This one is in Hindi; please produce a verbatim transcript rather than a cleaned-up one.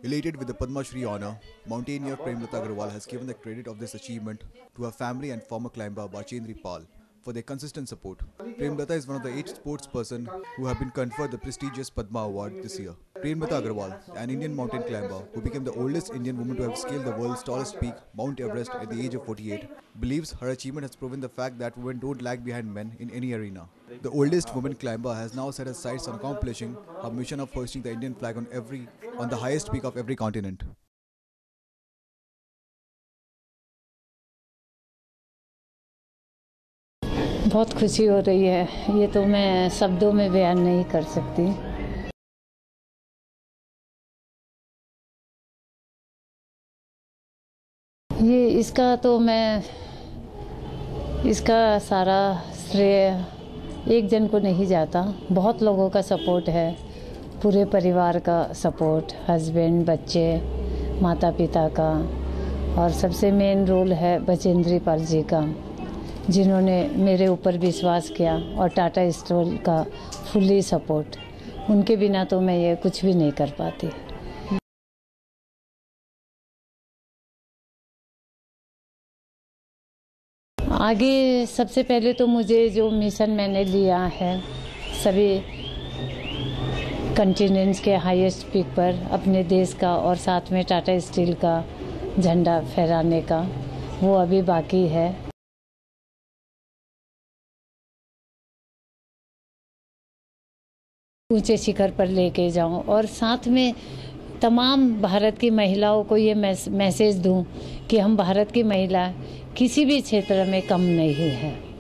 Elated with the Padma Shri honor, mountaineer Premlata Agarwal has given the credit of this achievement to her family and former climber Bachendri Pal for their consistent support. Premlata is one of the eight sportspersons who have been conferred the prestigious Padma Award this year. Premlata Agarwal, an Indian mountain climber who became the oldest Indian woman to have scaled the world's tallest peak, Mount Everest, at the age of forty-eight, believes her achievement has proven the fact that women don't lag behind men in any arena. The oldest woman climber has now set her sights on accomplishing her mission of hoisting the Indian flag on every on the highest peak of every continent. बहुत खुशी हो रही है, ये तो मैं शब्दों में बयान नहीं कर सकती। ये इसका तो मैं इसका सारा श्रेय एक जन को नहीं जाता, बहुत लोगों का सपोर्ट है, पूरे परिवार का सपोर्ट, हस्बैंड, बच्चे, माता पिता का, और सबसे मेन रोल है बचेंद्री पाल जी का, जिन्होंने मेरे ऊपर विश्वास किया, और टाटा स्टील का फुल्ली सपोर्ट। उनके बिना तो मैं ये कुछ भी नहीं कर पाती। आगे सबसे पहले तो मुझे जो मिशन मैंने लिया है, सभी कॉन्टिनेंट्स के हाईएस्ट पीक पर अपने देश का और साथ में टाटा स्टील का झंडा फहराने का, वो अभी बाकी है। ऊंचे शिखर पर लेके जाऊं और साथ में तमाम भारत की महिलाओं को ये मैसेज दूं कि हम भारत की महिला किसी भी क्षेत्र में कम नहीं है।